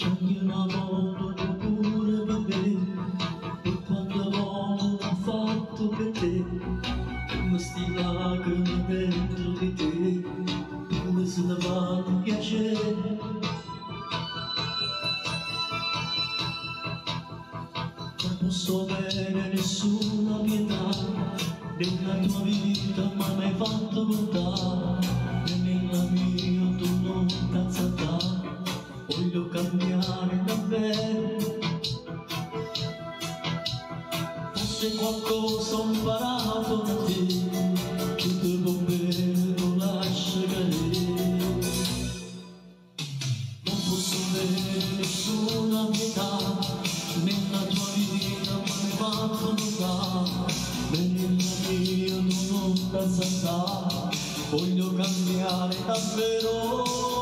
Ogni una volta pure per me, e quante volte l'ho fatto per te, come sti lacrime dentro di te, come se ne fanno piacere. Non posso avere nessuna pietà, nella tua vita mi hai mai fatto contare, e nella mia tu non cazzo da. Voglio cambiare davvero, forse qualcosa ho imparato da te, che devo bene non lascia cadere. Non posso avere nessuna pietà, nella tua vita mi hai fatto notare, e nella mia tu non pensare, voglio cambiare davvero.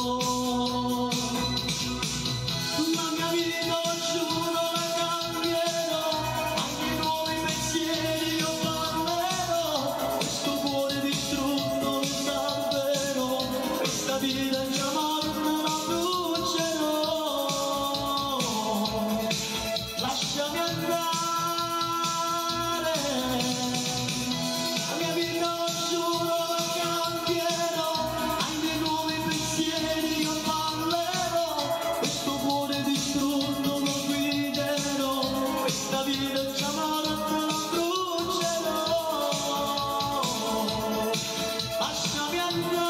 Vita in amore non la brucerò, lasciami andare, la mia vita lo giuro la cambierò, ai miei nuovi pensieri io parlerò, questo cuore distrutto lo guiderò, questa vita in amore non la brucerò, lasciami andare.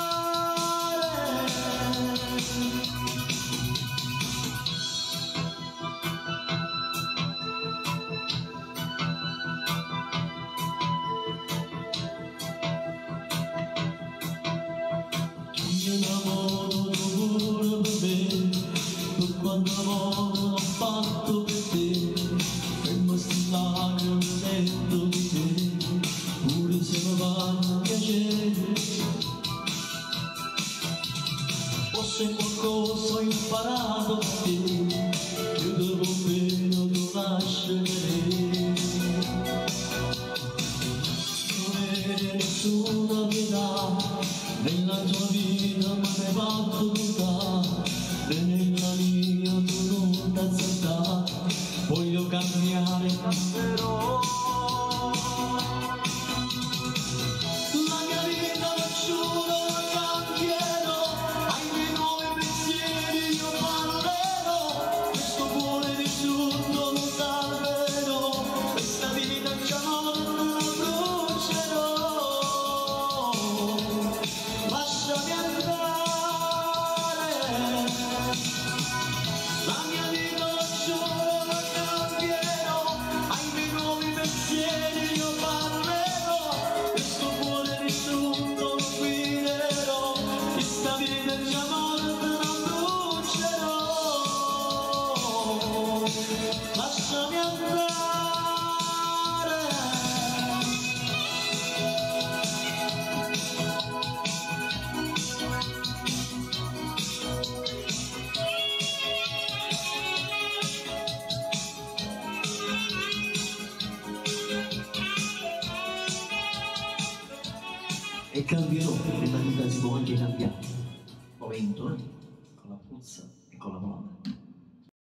L'amore pure per me, per quanto amore l'ho fatto per te, fermo sti lacrime dentro di te, pure se mi fanno piacere. Forse qualcosa ho imparato da te, che devo bene non lasciare. Non avere nessuna pietà, nella tua vita mi hai fatto notare, e nella mia tu non t'azzettare, voglio cambiare davvero. La mia vita lo giuro la cambierò, ai miei nuovi pensieri io parlerò, questo cuore distrutto lo salverò, questa vita già non la brucerò. Lasciami andare, la mia vita lo giuro la cambierò, ai miei nuovi pensieri io parlerò, questo cuore distrutto lo guiderò, questa vita di amore te la brucerò, lasciami andare. E cambierò, nella vita si può anche cambiare. Momento, con la puzza.